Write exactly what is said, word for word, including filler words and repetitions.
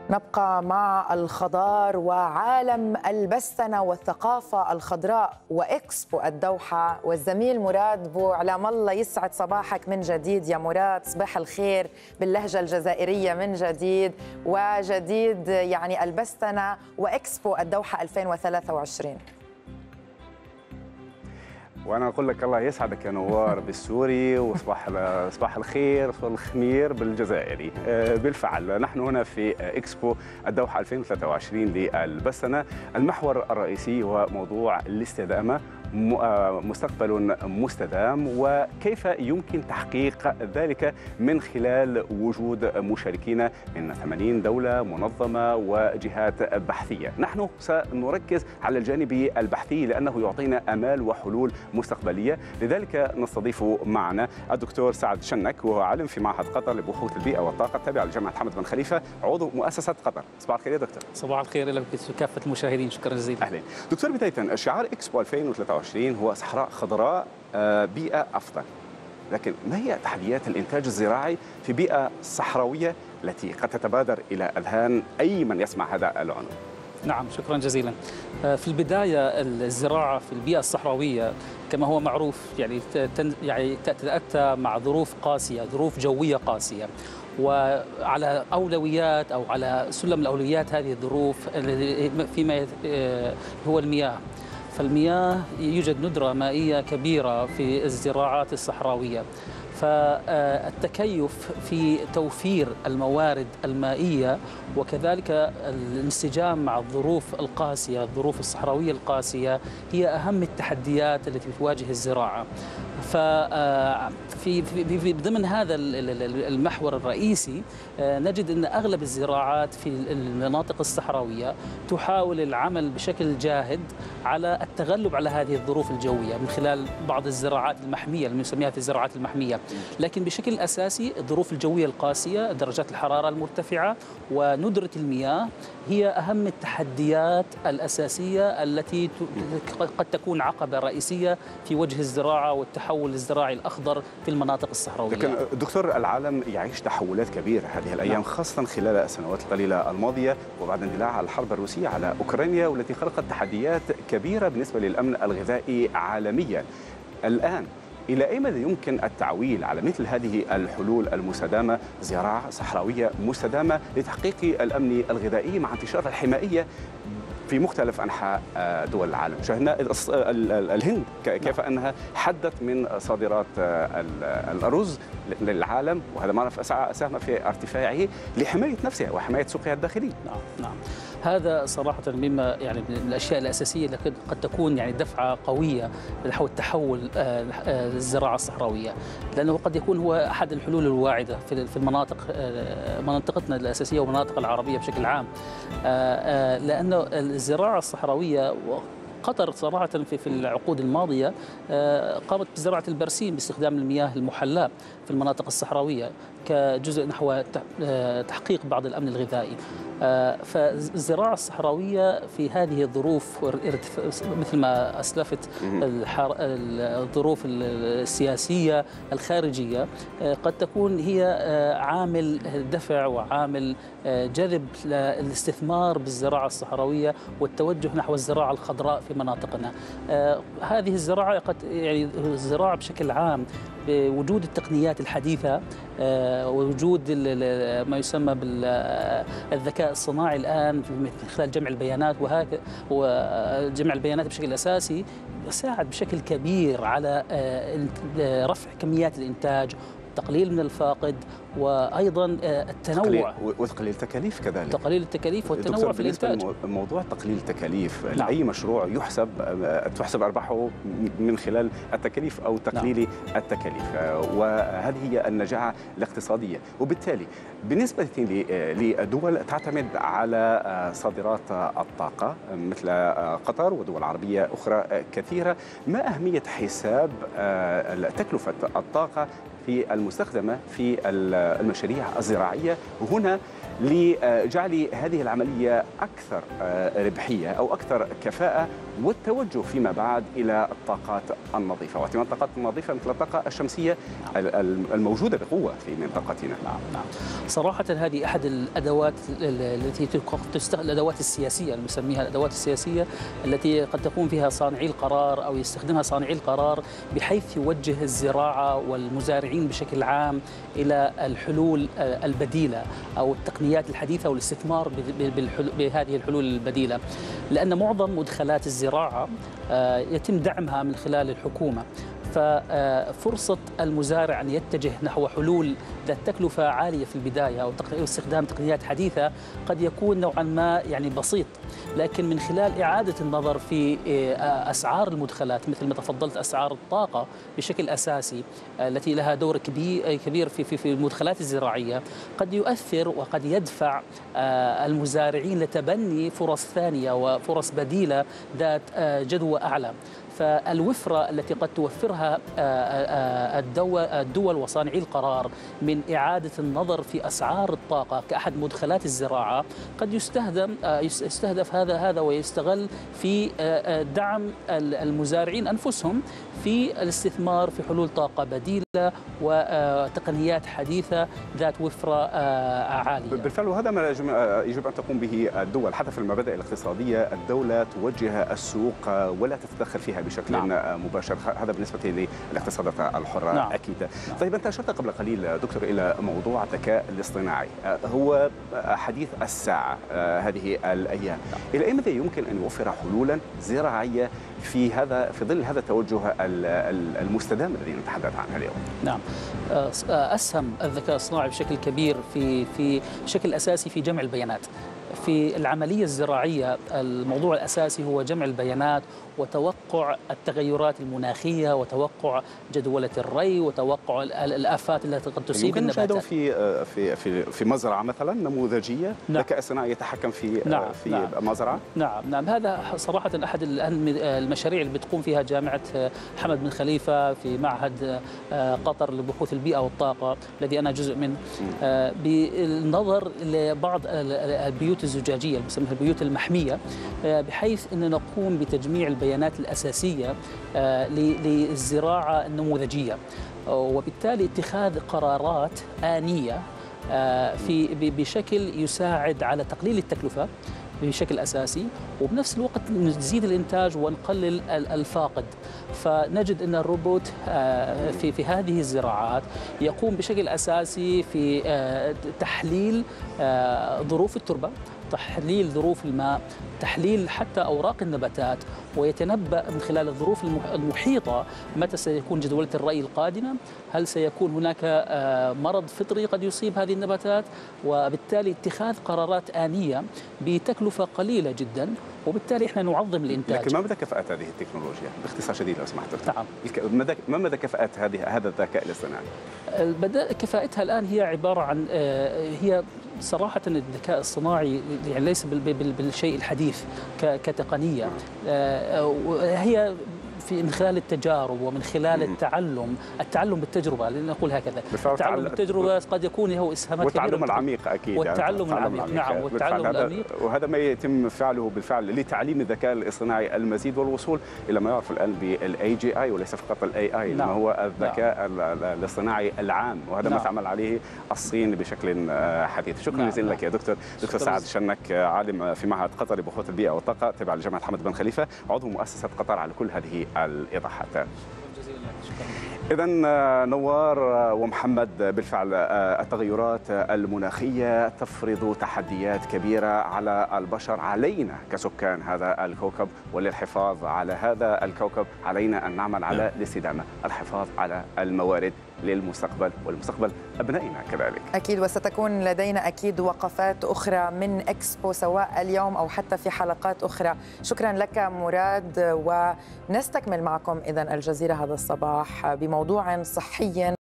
نبقى مع الخضار وعالم البستنة والثقافة الخضراء وإكسبو الدوحة، والزميل مراد بوعلام الله يسعد صباحك من جديد يا مراد. صباح الخير باللهجة الجزائرية من جديد وجديد، يعني البستنة وإكسبو الدوحة ألفين وثلاثة وعشرين. وانا اقول لك الله يسعدك يا نوار بالسوري، وصباح صباح الخير والخمير بالجزائري. بالفعل نحن هنا في اكسبو الدوحه ألفين وثلاثة وعشرين للبستنه. المحور الرئيسي هو موضوع الاستدامه، مستقبل مستدام، وكيف يمكن تحقيق ذلك من خلال وجود مشاركين من ثمانين دولة منظمة وجهات بحثية. نحن سنركز على الجانب البحثي لأنه يعطينا آمال وحلول مستقبلية، لذلك نستضيف معنا الدكتور سعد شنك، وهو عالم في معهد قطر لبحوث البيئة والطاقة التابع لجامعة حمد بن خليفة، عضو مؤسسة قطر. صباح الخير يا دكتور. صباح الخير لك كافة المشاهدين، شكرا جزيلا. أهلا دكتور. بداية شعار إكسبو ألفين وثلاثة وعشرين هو صحراء خضراء بيئة أفضل، لكن ما هي تحديات الإنتاج الزراعي في بيئة صحراوية التي قد تتبادر إلى أذهان أي من يسمع هذا العنوان؟ نعم، شكرا جزيلا. في البداية الزراعة في البيئة الصحراوية كما هو معروف يعني يعني تتأتى مع ظروف قاسية، ظروف جوية قاسية، وعلى أولويات أو على سلم الأولويات هذه الظروف فيما هو المياه. فالمياه يوجد ندرة مائية كبيرة في الزراعات الصحراوية، فالتكيف في توفير الموارد المائية وكذلك الانسجام مع الظروف القاسية، الظروف الصحراوية القاسية، هي أهم التحديات التي تواجه الزراعة. ففي في ضمن هذا المحور الرئيسي نجد أن أغلب الزراعات في المناطق الصحراوية تحاول العمل بشكل جاهد على التغلب على هذه الظروف الجوية من خلال بعض الزراعات المحمية اللي نسميها في الزراعات المحمية، لكن بشكل أساسي الظروف الجوية القاسية، درجات الحرارة المرتفعة وندرة المياه هي أهم التحديات الأساسية التي قد تكون عقبة رئيسية في وجه الزراعة والتحول الزراعي الأخضر في المناطق الصحراوية. لكن دكتور، العالم يعيش تحولات كبيرة هذه الأيام، نعم. خاصة خلال السنوات القليلة الماضية وبعد اندلاع الحرب الروسية على أوكرانيا، والتي خلقت تحديات كبيرة بالنسبة للأمن الغذائي عالميا. الآن إلى أي مدى يمكن التعويل على مثل هذه الحلول المستدامة، زراعة صحراوية مستدامة لتحقيق الأمن الغذائي مع انتشار الحمائية في مختلف أنحاء دول العالم؟ شاهدنا الهند كيف أنها حدت من صادرات الأرز للعالم، وهذا ما ساهم في ارتفاعه لحماية نفسها وحماية سوقها الداخلي. نعم نعم، هذا صراحة مما يعني من الأشياء الأساسية التي قد تكون يعني دفعة قوية نحو التحول الزراعة الصحراوية، لأنه قد يكون هو أحد الحلول الواعدة في المناطق منطقتنا الأساسية والمناطق العربية بشكل عام، لأنه الزراعة الصحراوية قطر صراحة في في العقود الماضية قامت بزراعة البرسيم باستخدام المياه المحلاة في المناطق الصحراوية كجزء نحو تحقيق بعض الأمن الغذائي. فالزراعة الصحراوية في هذه الظروف مثل ما أسلفت الظروف السياسية الخارجية قد تكون هي عامل دفع وعامل جذب للاستثمار بالزراعة الصحراوية والتوجه نحو الزراعة الخضراء في مناطقنا. هذه الزراعة قد يعني الزراعة بشكل عام بوجود التقنيات الحديثة ووجود ما يسمى بالذكاء الصناعي الآن من خلال جمع البيانات، وهكذا وجمع البيانات بشكل أساسي يساعد بشكل كبير على رفع كميات الإنتاج، تقليل من الفاقد، وايضا التنوع وتقليل التكاليف كذلك. تقليل التكاليف والتنوع في الانتاج. موضوع تقليل التكاليف، نعم. اي مشروع يحسب تحسب ارباحه من خلال التكاليف او تقليل نعم. التكاليف، وهذه هي النجاعه الاقتصاديه. وبالتالي بالنسبه لدول تعتمد على صادرات الطاقه مثل قطر ودول عربيه اخرى كثيره، ما اهميه حساب تكلفه الطاقه في المستخدمة في المشاريع الزراعية؟ وهنا لجعل هذه العملية أكثر ربحية أو أكثر كفاءة والتوجه فيما بعد إلى الطاقات النظيفة واعتماد الطاقات النظيفة مثل الطاقة الشمسية الموجودة بقوة في منطقتنا. نعم نعم صراحة هذه أحد الأدوات التي تستخدم الأدوات السياسية اللي نسميها الأدوات السياسية التي قد تقوم فيها صانعي القرار أو يستخدمها صانعي القرار بحيث يوجه الزراعة والمزارعين بشكل عام إلى الحلول البديلة أو التقنيات الحديثة والاستثمار بهذه الحلول البديلة، لأن معظم مدخلات الزراعة يتم دعمها من خلال الحكومة، ففرصة المزارع أن يتجه نحو حلول ذات تكلفة عالية في البداية أو استخدام تقنيات حديثة قد يكون نوعا ما يعني بسيط، لكن من خلال إعادة النظر في أسعار المدخلات مثل ما تفضلت أسعار الطاقة بشكل أساسي التي لها دور كبير في في في المدخلات الزراعية قد يؤثر وقد يدفع المزارعين لتبني فرص ثانية وفرص بديلة ذات جدوى أعلى. فالوفرة التي قد توفرها الدول وصانعي القرار من إعادة النظر في أسعار الطاقة كأحد مدخلات الزراعة قد يستخدم يستهدف هذا هذا ويستغل في دعم المزارعين أنفسهم في الاستثمار في حلول طاقة بديلة وتقنيات حديثة ذات وفرة عالية. بالفعل، وهذا ما يجب أن تقوم به الدول حتى في المبادئ الاقتصادية. الدولة توجه السوق ولا تتدخل فيها بشكل نعم. مباشر، هذا بالنسبة للاقتصادات الحرة. نعم. أكيد. نعم. طيب أنت أشرت قبل قليل دكتور إلى موضوع الذكاء الاصطناعي، هو حديث الساعة هذه الأيام. نعم. إلى أي مدى يمكن أن يوفر حلولا زراعية في هذا في ظل هذا التوجه المستدام الذي نتحدث عنه اليوم؟ نعم، أسهم الذكاء الصناعي بشكل كبير في في بشكل أساسي في جمع البيانات. في العملية الزراعية الموضوع الأساسي هو جمع البيانات وتوقع التغيرات المناخية وتوقع جدولة الري وتوقع الآفات التي قد تصيب النباتات. يمكن في في في في مزرعة مثلا نموذجية ذكاء اصطناعي يتحكم في نعم. في نعم. مزرعة؟ نعم نعم هذا صراحة أحد المشاريع اللي بتقوم فيها جامعة حمد بن خليفة في معهد قطر لبحوث البيئة والطاقة الذي أنا جزء منه، بالنظر لبعض البيوت الزجاجية اللي بنسميها البيوت المحمية، بحيث أن نقوم بتجميع البيانات الأساسية للزراعة النموذجية وبالتالي اتخاذ قرارات آنية في بشكل يساعد على تقليل التكلفة بشكل أساسي، وبنفس الوقت نزيد الإنتاج ونقلل الفاقد. فنجد أن الروبوت في في هذه الزراعات يقوم بشكل أساسي في تحليل ظروف التربة، تحليل ظروف الماء، تحليل حتى أوراق النباتات، ويتنبأ من خلال الظروف المحيطة متى سيكون جدولة الري القادمة، هل سيكون هناك مرض فطري قد يصيب هذه النباتات، وبالتالي اتخاذ قرارات آنية بتكلفة قليلة جدا، وبالتالي احنا نعظم الانتاج. لكن ما مدى كفاءة هذه التكنولوجيا باختصار شديد لو سمحت دكتور؟ نعم. ما مدى كفاءة هذه هذا الذكاء الاصطناعي؟ كفاءتها الآن هي عبارة عن هي صراحة الذكاء الصناعي يعني ليس بالشيء الحديث كتقنية، هي في من خلال التجارب ومن خلال التعلم التعلم بالتجربه، لنقول هكذا التعلم بالتجربه قد يكون له اسهامات كبيره، والتعلم العميق اكيد، والتعلم العميق. نعم، والتعلم العميق، وهذا ما يتم فعله بالفعل لتعليم الذكاء الاصطناعي المزيد والوصول الى ما يعرف الان بالاي جي اي وليس فقط الاي اي، ما هو الذكاء الاصطناعي العام، وهذا ما تعمل عليه الصين بشكل حديث. شكرا جزيلا لك يا دكتور دكتور سعد شنك، عالم في معهد قطر لبحوث البيئه والطاقه تابع لجامعه حمد بن خليفه، عضو مؤسسه قطر، على كل هذه الإيضاحات. إذن نوار ومحمد، بالفعل التغيرات المناخية تفرض تحديات كبيرة على البشر. علينا كسكان هذا الكوكب وللحفاظ على هذا الكوكب علينا أن نعمل على الاستدامة، الحفاظ على الموارد للمستقبل والمستقبل أبنائنا كذلك. أكيد، وستكون لدينا أكيد وقفات أخرى من إكسبو سواء اليوم أو حتى في حلقات أخرى. شكرا لك مراد، ونستكمل معكم إذن الجزيرة هذا الصباح بموضوع صحي